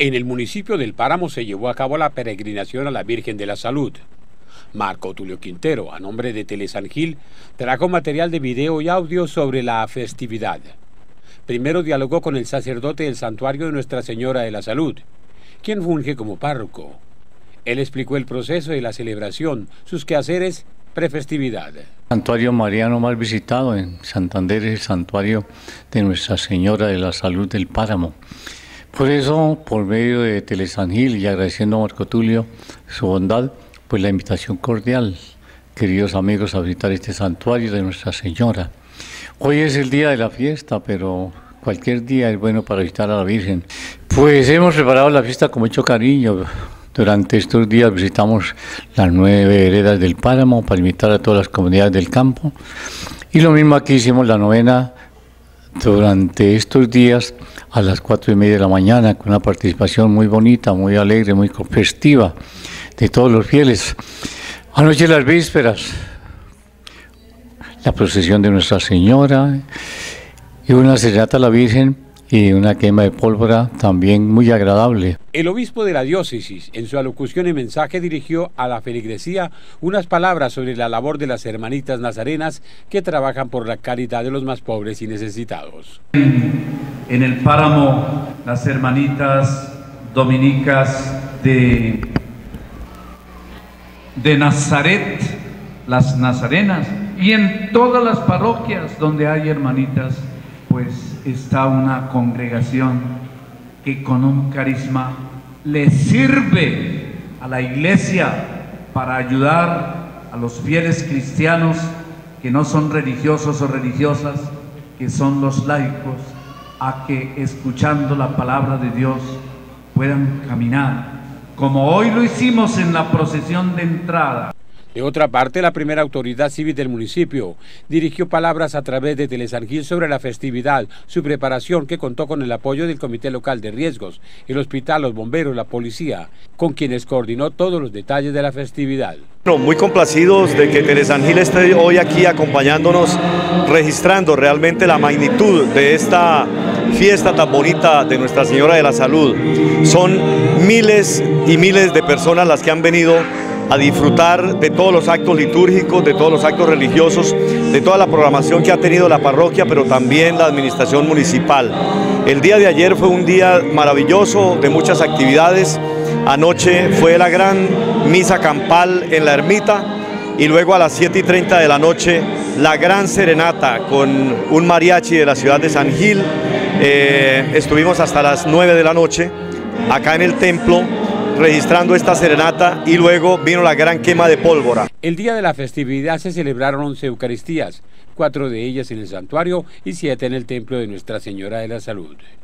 En el municipio del Páramo se llevó a cabo la peregrinación a la Virgen de la Salud. Marco Tulio Quintero, a nombre de Telesan Gil, trajo material de video y audio sobre la festividad. Primero dialogó con el sacerdote del santuario de Nuestra Señora de la Salud, quien funge como párroco. Él explicó el proceso de la celebración, sus quehaceres prefestividad. El santuario mariano más visitado en Santander es el santuario de Nuestra Señora de la Salud del Páramo. Por eso, por medio de Telesan Gil y agradeciendo a Marco Tulio su bondad, pues la invitación cordial, queridos amigos, a visitar este santuario de Nuestra Señora. Hoy es el día de la fiesta, pero cualquier día es bueno para visitar a la Virgen. Pues hemos preparado la fiesta con mucho cariño. Durante estos días visitamos las 9 veredas del Páramo para invitar a todas las comunidades del campo. Y lo mismo aquí hicimos la novena durante estos días a las 4:30 de la mañana, con una participación muy bonita, muy alegre, muy festiva de todos los fieles. Anoche las vísperas, la procesión de Nuestra Señora y una serenata a la Virgen y una quema de pólvora también muy agradable. El obispo de la diócesis, en su alocución y mensaje, dirigió a la feligresía unas palabras sobre la labor de las hermanitas nazarenas que trabajan por la caridad de los más pobres y necesitados. En el Páramo, las hermanitas dominicas de Nazaret, las nazarenas, y en todas las parroquias donde hay hermanitas, pues está una congregación que con un carisma le sirve a la iglesia para ayudar a los fieles cristianos que no son religiosos o religiosas, que son los laicos, a que escuchando la palabra de Dios puedan caminar, como hoy lo hicimos en la procesión de entrada. De otra parte, la primera autoridad civil del municipio dirigió palabras a través de Telesan Gil sobre la festividad, su preparación, que contó con el apoyo del Comité Local de Riesgos, el hospital, los bomberos, la policía, con quienes coordinó todos los detalles de la festividad. Bueno, muy complacidos de que Telesan Gil esté hoy aquí acompañándonos, registrando realmente la magnitud de esta fiesta tan bonita de Nuestra Señora de la Salud. Son miles y miles de personas las que han venido a disfrutar de todos los actos litúrgicos, de todos los actos religiosos, de toda la programación que ha tenido la parroquia, pero también la administración municipal. El día de ayer fue un día maravilloso, de muchas actividades. Anoche fue la gran misa campal en la ermita y luego a las 7:30 de la noche la gran serenata con un mariachi de la ciudad de San Gil. Estuvimos hasta las 9 de la noche acá en el templo registrando esta serenata y luego vino la gran quema de pólvora. El día de la festividad se celebraron 11 Eucaristías, 4 de ellas en el santuario y 7 en el templo de Nuestra Señora de la Salud.